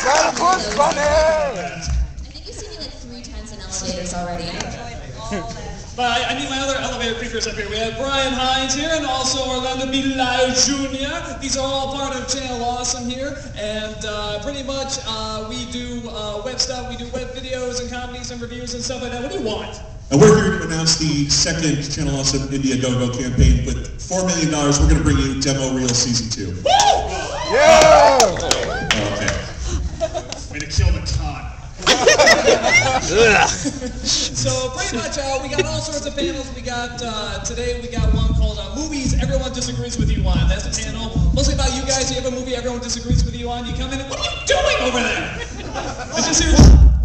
That was funny! I think you've seen me like 3 times in elevators already. But I need my other elevator creepers up here. We have Brian Hines here and also Orlando Bilal Jr. These are all part of Channel Awesome here. And pretty much we do web stuff. We do web videos and comedies and reviews and stuff like that. What do you want? And we're here to announce the second Channel Awesome Indiegogo campaign. With $4 million, we're going to bring you Demo Reel Season 2. Woo! Yeah! Okay. Way to kill the con. So pretty much we got all sorts of panels. We got today we got one called Movies Everyone Disagrees With You On. That's a panel mostly about you guys. You have a movie everyone disagrees with you on. You come in and what are you doing over there? I just hear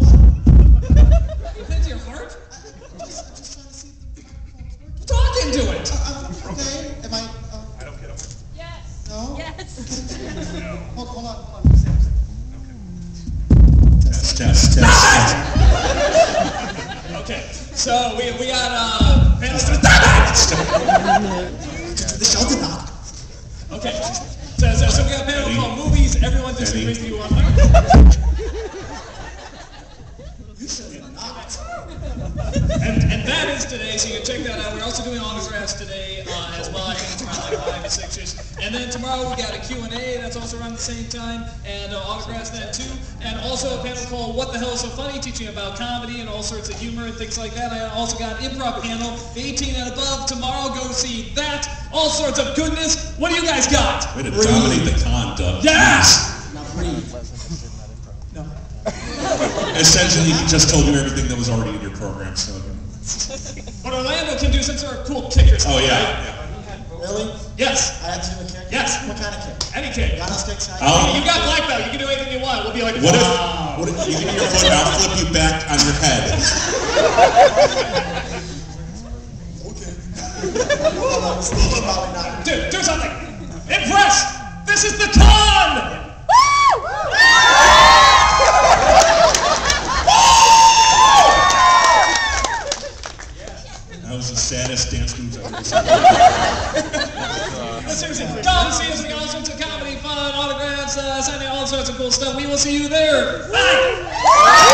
you hit your heart. Just trying to see if talk into it. Okay, am I? I don't get it. Yes. No. Yes. No. Hold on. Test. Okay, so we got panels. The shelter knock. Okay, so we got a panel called Movies Everyone Disagrees With You On. And that is today, so you can check that out. We're also doing autographs today as well. I think it's around like 5 to 6-ish. And then tomorrow we got a Q&A that's also around the same time, and autographs then too. And also a panel called What the Hell is So Funny, teaching about comedy and all sorts of humor and things like that. I also got improv panel, 18 and above. Tomorrow, go see that. All sorts of goodness. What do you guys got? Way to dominate the con, Doug. Yes! Now breathe. No. Essentially, he just told you everything that was already in your program, so... What Orlando can do since they're a cool kickers. Oh, yeah. Really? Yes. I have to do a kick? Yes. What kind of kick? Any kick. Giannis kicks? You got black belt. You can do anything you want. We'll be like, What wow. if you give me your foot, I'll flip you back on your head. Steve, probably not. Do something. Impress. This is the con. That was the saddest dance moves I've ever seen. Seriously, come see us. We got all sorts of comedy, fun, autographs, signing all sorts of cool stuff. We will see you there. Bye.